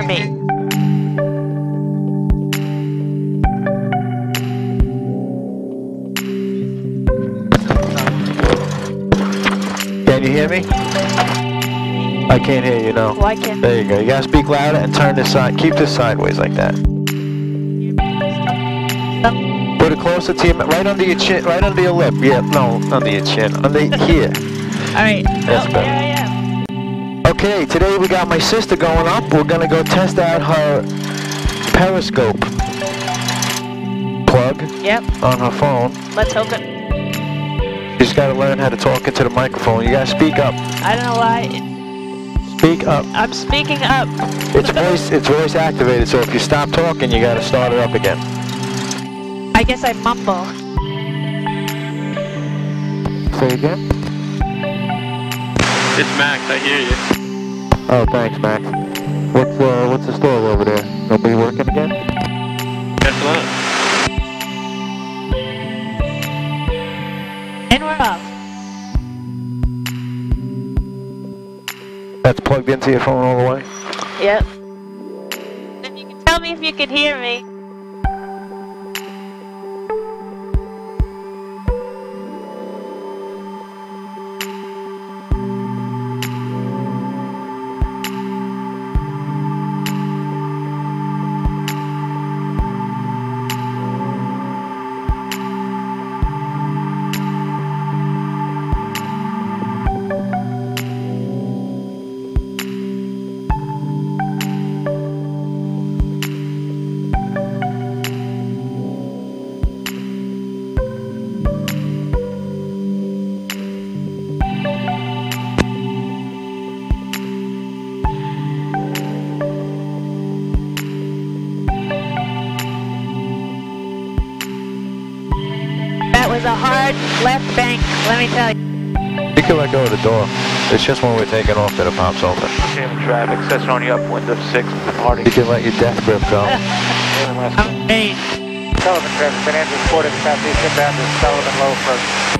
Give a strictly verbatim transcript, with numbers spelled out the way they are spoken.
me. Can you hear me? I can't hear you, no. Why can't There you go. You gotta speak louder and turn this side. Keep this sideways like that. Put it closer to your, right under your chin, right under your lip. Yeah, no, under your chin. Under here. Alright. That's Oh, better. here I am. Okay, today we got my sister going up. We're gonna go test out her Periscope plug Yep. on her phone. Let's hope it. She's gotta learn how to talk into the microphone. You gotta speak up. I don't know why. Speak up. I'm speaking up. It's voice, it's voice activated, so if you stop talking, you gotta start it up again. I guess I mumble. Say again? It's Max, I hear you. Oh, thanks, Max. What's uh, what's the store over there? Nobody working again? Guess what? And we're off. That's plugged into your phone all the way? Yep. If you can tell me if you can hear me. That was a hard left bank, let me tell you. You can let go of the door. It's just when we're taking off that it pops open. Traffic, session on you up, window six, departing. You can let your death grip go. I'm pain. Sullivan traffic, San Andrews, Ford, southeast inbound to Sullivan Low approach.